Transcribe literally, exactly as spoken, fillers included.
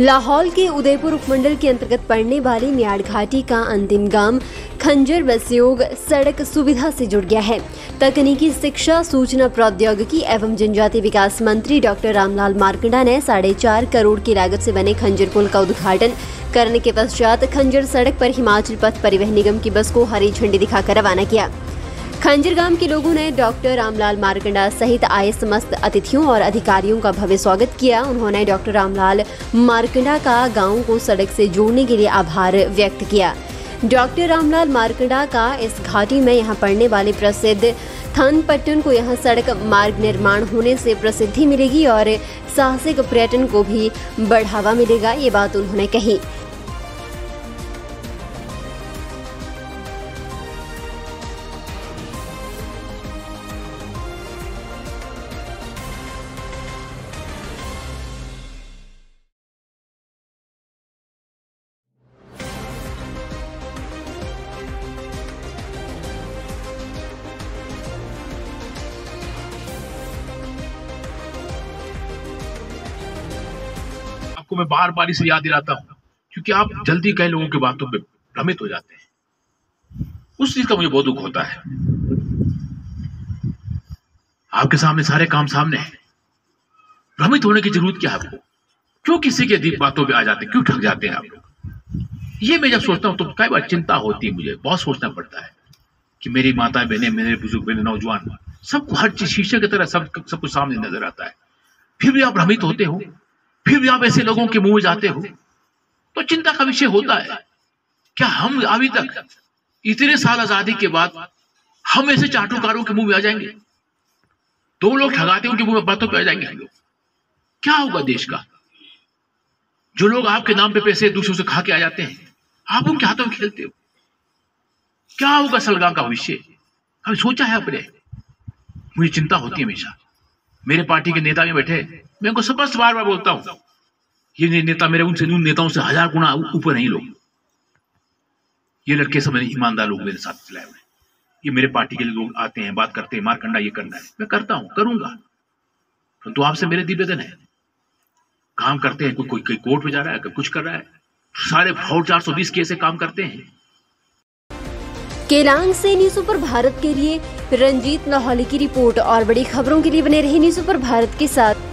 लाहौल के उदयपुर उपमंडल के अंतर्गत पड़ने वाली मियाड़ घाटी का अंतिम गांव खंजर बस्योग सड़क सुविधा से जुड़ गया है। तकनीकी शिक्षा, सूचना प्रौद्योगिकी एवं जनजातीय विकास मंत्री डॉक्टर रामलाल मारकंडा ने साढ़े चार करोड़ की लागत से बने खंजर पुल का उद्घाटन करने के पश्चात खंजर सड़क पर हिमाचल पथ परिवहन निगम की बस को हरी झंडी दिखाकर रवाना किया। खंजर गांव के लोगों ने डॉक्टर रामलाल मारकंडा सहित आए समस्त अतिथियों और अधिकारियों का भव्य स्वागत किया। उन्होंने डॉक्टर रामलाल मारकंडा का गांव को सड़क से जोड़ने के लिए आभार व्यक्त किया। डॉक्टर रामलाल मारकंडा का इस घाटी में यहां पड़ने वाले प्रसिद्ध थानपट्टन को यहां सड़क मार्ग निर्माण होने से प्रसिद्धि मिलेगी और साहसिक पर्यटन को भी बढ़ावा मिलेगा, ये बात उन्होंने कही। आपको मैं बार बार इसे याद दिलाता हूं क्योंकि आप जल्दी कई लोगों की बातों पे भ्रमित हो जाते हैं। उस चीज का मुझे बहुत दुख होता है। आपके सामने सारे काम सामने हैं, भ्रमित होने की जरूरत क्या है आपको? क्यों किसी के दीप बातों पे आ जाते हैं? क्यों ठग जाते हैं आप लोग? ये मैं जब सोचता हूं तो कई बार चिंता होती है, मुझे बहुत सोचना पड़ता है कि मेरी माता बहने, मेरे बुजुर्ग, मेरे नौजवान, सबको हर चीज शीशे की तरह सब सब कुछ सामने नजर आता है, फिर भी आप भ्रमित होते हो, फिर भी आप ऐसे लोगों के मुंह में जाते हो, तो चिंता का विषय होता है। क्या हम अभी तक इतने साल आजादी के बाद हम ऐसे चाटुकारों के मुंह में आ जाएंगे? दो लोग ठगाते हैं उनके मुंह में बातों पे आ जाएंगे हम लोग? क्या होगा देश का? जो लोग आपके नाम पे पैसे दूसरों से खा के आ जाते हैं, आप उनके हाथों में खेलते हो, क्या होगा सलगा का भविष्य? कभी सोचा है अपने? मुझे चिंता होती है हमेशा। मेरे पार्टी के नेता में बैठे, मैं उनको स्पष्ट बार बार बोलता हूं, ये नेता मेरे उनसे उन नेताओं से हजार गुना ऊपर नहीं लोग। ये लड़के सब ईमानदार लोग मेरे साथ चलाए हुए, ये मेरे पार्टी के लोग आते हैं, बात करते हैं, मारकंडा ये करना है, मैं करता हूं, करूंगा, परंतु तो आपसे मेरे निवेदन है, काम करते हैं। कोई कोई, कोई कोर्ट में जा रहा है, कोई कुछ कर रहा है, सारे फ्रॉड चार सौ बीस के ऐसे काम करते हैं। केलांग से न्यूज़ सुपर भारत के लिए रंजीत लाहौली की रिपोर्ट। और बड़ी खबरों के लिए बने रहे न्यूज़ सुपर भारत के साथ।